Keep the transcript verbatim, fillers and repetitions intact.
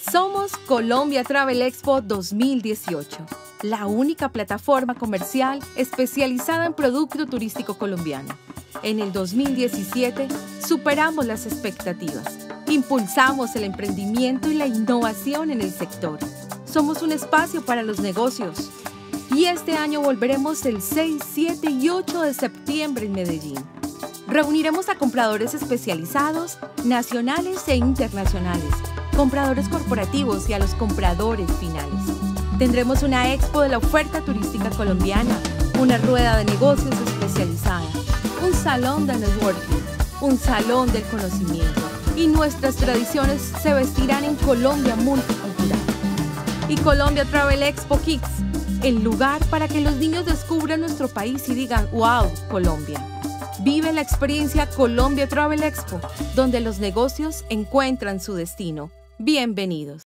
Somos Colombia Travel Expo dos mil dieciocho, la única plataforma comercial especializada en producto turístico colombiano. En el dos mil diecisiete superamos las expectativas, impulsamos el emprendimiento y la innovación en el sector. Somos un espacio para los negocios. Y este año volveremos el seis, siete y ocho de septiembre en Medellín. Reuniremos a compradores especializados, nacionales e internacionales, compradores corporativos y a los compradores finales. Tendremos una expo de la oferta turística colombiana, una rueda de negocios especializada, un salón de networking, un salón del conocimiento, y nuestras tradiciones se vestirán en Colombia multicultural. Y Colombia Travel Expo Kids, el lugar para que los niños descubran nuestro país y digan ¡wow, Colombia! Vive la experiencia Colombia Travel Expo, donde los negocios encuentran su destino. Bienvenidos.